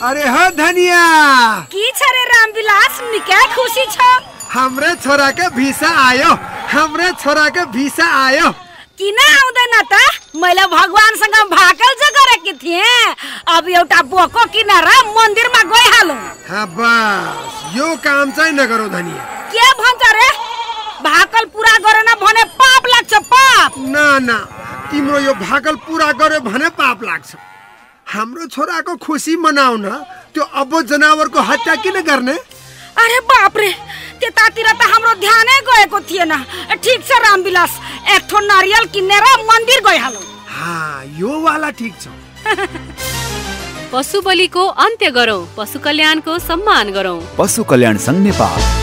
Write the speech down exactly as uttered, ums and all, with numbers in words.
अरे हो धनिया की छ रे रामविलास निकै खुशी छ हमरे छोरा के भिसा आयो हमरे छोरा के भिसा आयो किन आउँदैन त मैले भगवानसँग भाकल ज गरेकी थिए अब एउटा बोको किनेर मन्दिरमा गइहालौं हाँ बस यो काम चाहिँ नगरौ धनिया के भन्छ रे भाकल पूरा गरेन भने पाप लाग्छ पाप ना ना तिम्रो यो भाकल पूरा गर्यो भने पाप लाग्छ हाम्रो छोराको खुसी मनाउन त्यो अबोध जनावरको हत्या किन गर्ने अरे बाप रे त्यतातिर त हाम्रो ध्यानै गएको थिएन ठीक छ रामविलास एक ठो नारियल किनेर मन्दिर गइहालौं हाँ यो वाला ठीक छ पशु बलिको अन्त्य गरौं पशु कल्याणको सम्मान गरौं पशु कल्याण संघ नेपाल।